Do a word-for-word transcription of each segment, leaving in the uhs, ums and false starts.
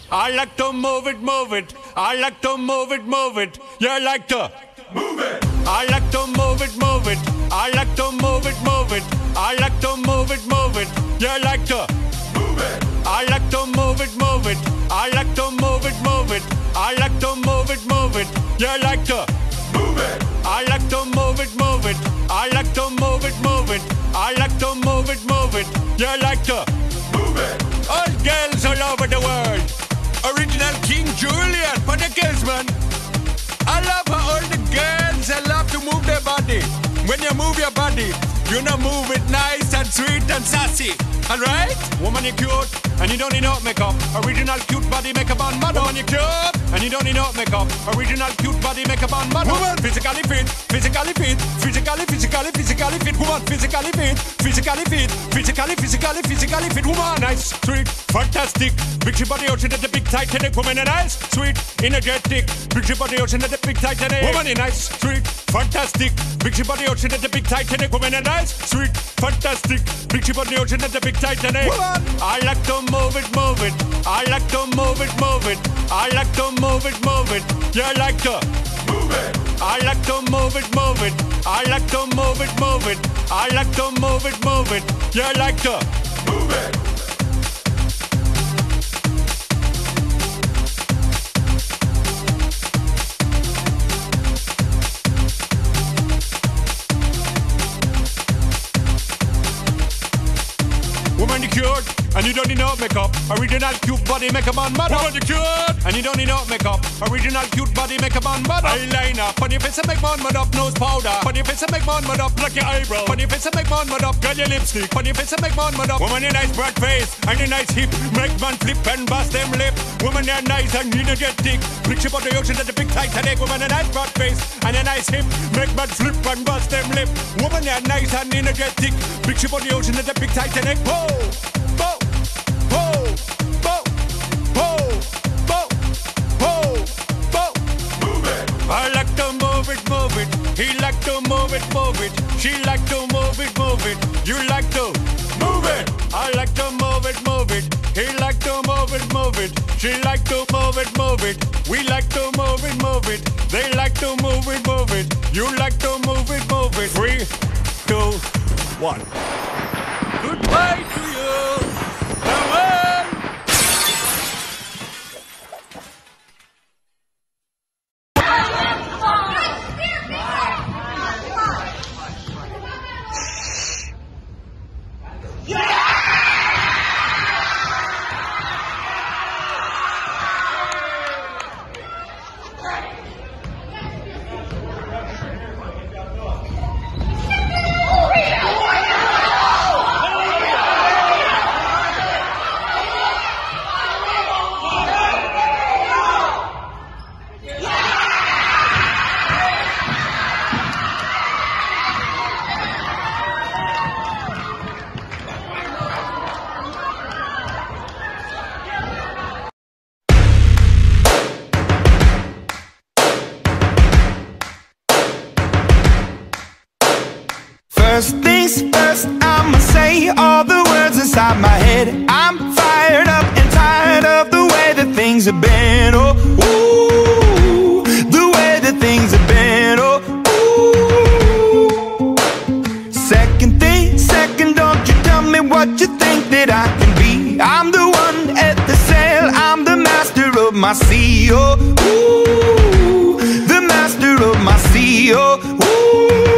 I like to move it, move it. I like to move it, move it. You like to move it. I like to move it, move it. I like to move it, move it. I like to move it, move it. You like to move it. I like to move it, move it. I like to move it, move it. I like to move it, move it. You like to move it. I like to move it, move it. I like to move it, move it. I like to move it, move it. You like to move it. All girls all over the world. Original King Julian for the girls, man. I love how all the girls they love to move their body. When you move your body, you know move it nice and sweet and sassy. Alright? Woman, you cute, and you don't need no makeup. Original cute body makeup on model. Woman, you cute, and you don't need no makeup. Original cute body makeup on model. Woman, physically fit, physically fit, physically, physically, physically fit. Woman, physically fit, physically fit, physically, physically, physically fit. Woman, nice, sweet, fantastic. Big ship body ocean at the big Titanic. Woman, nice, sweet, energetic. Big ship body ocean at the big Titanic. Woman, nice, sweet, fantastic. Big ship body ocean at the big Titanic. Woman, nice, sweet, fantastic. Big ship body ocean at the big Titanic. Woman, I like to move it, move it. I like to move it, move it. I like to move it, move it. You like to move it. I like to move it, move it. I like to move it, move it. I like to move it, move it. You like to move it. Woman, you cute, and you don't need no makeup. Original cute body makeup on model. Woman, you cute, and you don't need no makeup. Original cute body makeup on model. Eyeliner, on your face and make man mud up. Nose powder, on your face and make man mud up. Pluck your eyebrow, on your face and make man mud up. Girl, your lipstick, on your face and make man mud up. Woman, you nice broad face and a nice hip. Make man flip and bust them lip. Woman, you're nice and energetic. Big ship on the ocean at the big Titanic. Woman, a nice broad face and a nice hip. Make man flip and bust them lip. Woman, you're nice and energetic. Big ship on the ocean at the big Titanic. Whoa. Bo, bo, bo, bo, bo, bo, bo. Move it. I like to move it, move it. He like to move it, move it. She like to move it, move it. You like to move it. I like to move it, move it. He like to move it, move it. She like to move it, move it. We like to move it, move it. They like to move it, move it. You like to move it, move it. Three, two, one. Goodbye to you. Farewell. First things first, I'ma say all the words inside my head. I'm fired up and tired of the way that things have been. Oh, ooh, the way that things have been. Oh, ooh. Second thing, second, don't you tell me what you think that I can be. I'm the one at the sail, I'm the master of my sea. Oh, ooh, the master of my sea. Oh, ooh.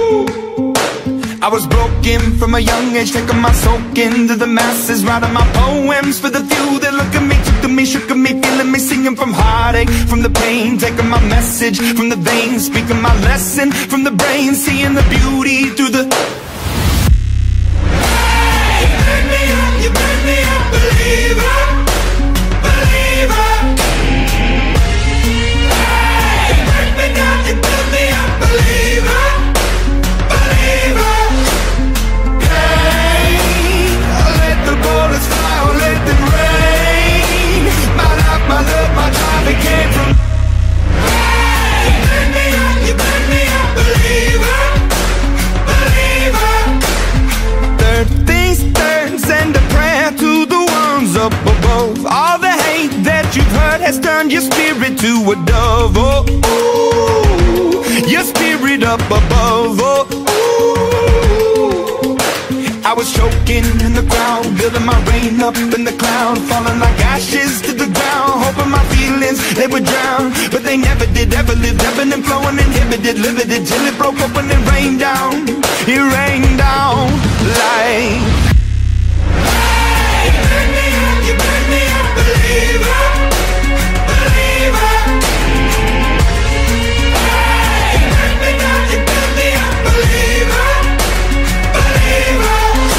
I was broken from a young age, taking my soak into the masses, writing my poems for the few that look at me, took to me, shook at me, feeling me, singing from heartache, from the pain, taking my message from the veins, speaking my lesson from the brain, seeing the beauty through the... Hey, you burn me up, you burn me up, believer, believer. Hey, you burn me down, you burn me up, believer, believer. Bullets fly or let them rain. My life, my love, my time, it came from. Hey, you burn me up, you burn me up, believer, believer. Third things third, send a prayer to the ones up above. All the hate that What has turned your spirit to a dove? Oh, ooh, your spirit up above. Oh, ooh. I was choking in the crowd, building my rain up in the cloud, falling like ashes to the ground, hoping my feelings, they would drown. But they never did, ever lived, ebbing and flowing, inhibited, limited, till it broke open and rained down. It rained down like, hey, you burn me up, you burn me up, believer, believer. Hey, you burn me up, you burn me up, believer, believer.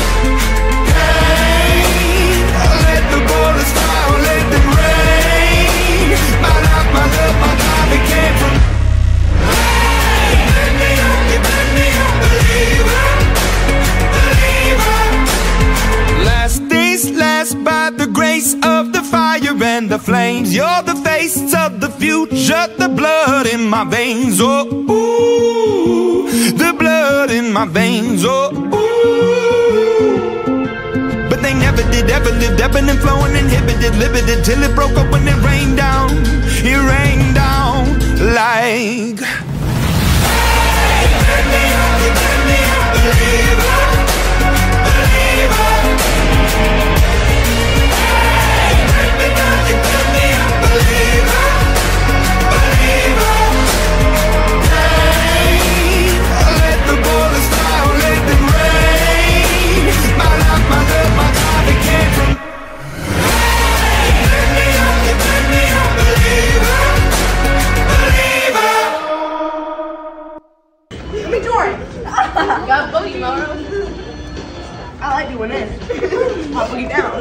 Let the bullets fly, let them rain. My life, my love, my life, it came from. Hey, you burn me up, you burn me up, believer, believer. Last days last by the grace of the fire and the flames. You're the face of the future, the blood in my veins. Oh, ooh, the blood in my veins. Oh, ooh. But they never did, ever lived, ebbing and flowing, inhibited, limited, till it broke up when it rained down. It rained down like, hey, burn me up, you burn me up, believer, believer. Hey, burn me up, you burn me up, believer, believer. Hey, let the bullets fly, let them rain. My life, my love, my life, it came from. Hey, burn me up, you burn me up, believer, believer. Let me join. Got boogie mode. I like doing this. I'll boogie down.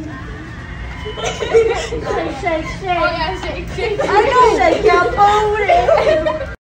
Shake, shake, shake. Oh yeah, shake, shake. I know. Shake your booty.